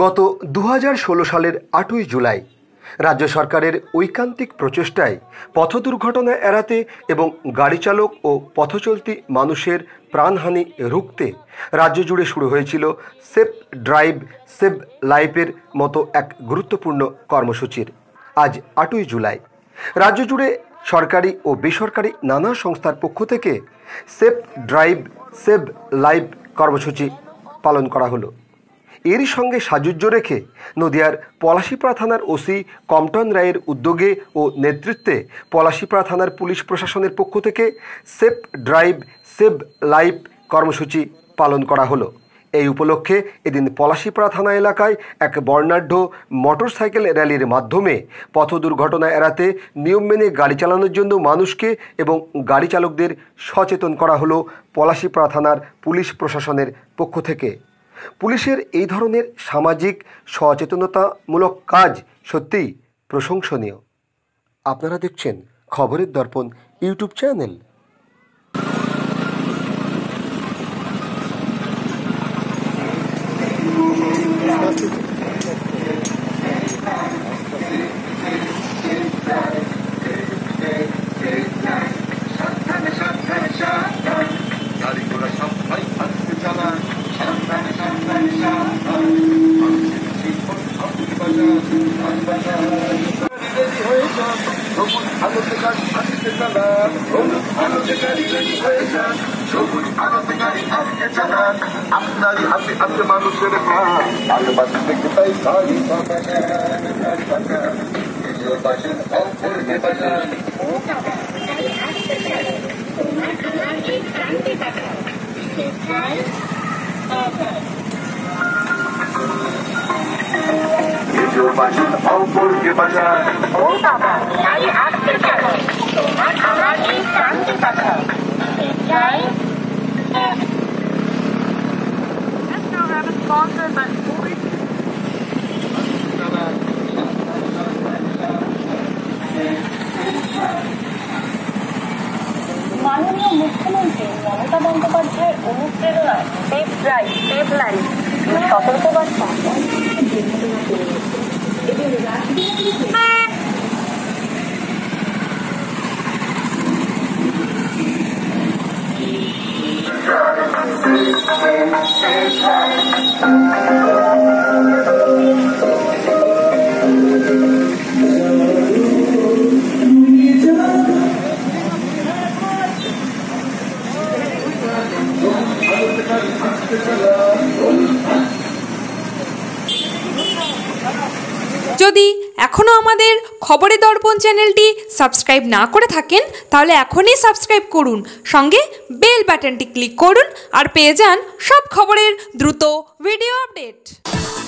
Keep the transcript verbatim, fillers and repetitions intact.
গত দু হাজার ষোলো সালের আটই জুলাই রাজ্য সরকারের ঐকান্তিক প্রচেষ্টায় পথ দুর্ঘটনা এড়াতে এবং গাড়ি চালক ও পথচলতি মানুষের প্রাণহানি রুখতে রাজ্য জুড়ে শুরু হয়েছিল সেভ ড্রাইভ সেভ লাইফের মতো এক গুরুত্বপূর্ণ কর্মসূচির। আজ আটই জুলাই রাজ্য জুড়ে সরকারি ও বেসরকারি নানা সংস্থার পক্ষ থেকে সেভ ড্রাইভ সেভ লাইফ কর্মসূচি পালন করা হলো। এরই সঙ্গে সাযুজ্য রেখে নদিয়ার পলাশীপাড়া থানার ওসি কমটন রায়ের উদ্যোগে ও নেতৃত্বে পলাশীপাড়া থানার পুলিশ প্রশাসনের পক্ষ থেকে সেভ ড্রাইভ সেভ লাইফ কর্মসূচি পালন করা হলো। এই উপলক্ষে এদিন পলাশীপাড়া থানা এলাকায় এক বর্ণাঢ্য মোটরসাইকেল র্যালির মাধ্যমে পথ দুর্ঘটনা এড়াতে নিয়ম মেনে গাড়ি চালানোর জন্য মানুষকে এবং গাড়ি চালকদের সচেতন করা হলো পলাশীপাড়া থানার পুলিশ প্রশাসনের পক্ষ থেকে। পুলিশের এই ধরনের সামাজিক সচেতনতামূলক কাজ সত্যিই প্রশংসনীয়। আপনারা দেখছেন খবরের দর্পণ ইউটিউব চ্যানেল। আপনারই হাতে আছে মানুষের ভালোবাসা দেখতে তাই অপরকে বাজার ও বাবা তাই আসতে চাও তোমার আমাকে শান্তি পাঠাও চাই। মাননীয় মুখ্যমন্ত্রী মমতা বন্দ্যোপাধ্যায়ের অনুপ্রেরণায় সেভ ড্রাইভ সেভ লাইফ সতর্কবার্তা। যদি এখনও আমাদের খবরের দর্পণ চ্যানেলটি সাবস্ক্রাইব না করে থাকেন তাহলে এখনই সাবস্ক্রাইব করুন, সঙ্গে বেল বাটনটি ক্লিক করুন আর পেয়ে যান সব খবরের দ্রুত ভিডিও আপডেট।